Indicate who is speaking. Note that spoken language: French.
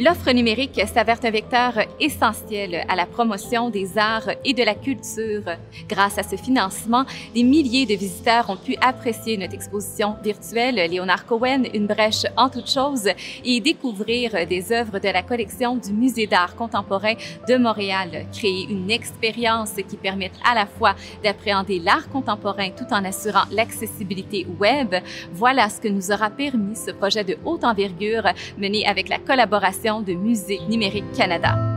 Speaker 1: L'offre numérique s'avère un vecteur essentiel à la promotion des arts et de la culture. Grâce à ce financement, des milliers de visiteurs ont pu apprécier notre exposition virtuelle Léonard Cohen, une brèche en toutes choses, et découvrir des œuvres de la collection du Musée d'art contemporain de Montréal. Créer une expérience qui permette à la fois d'appréhender l'art contemporain tout en assurant l'accessibilité web. Voilà ce que nous aura permis ce projet de haute envergure mené avec la collaboration de Musée Numérique Canada.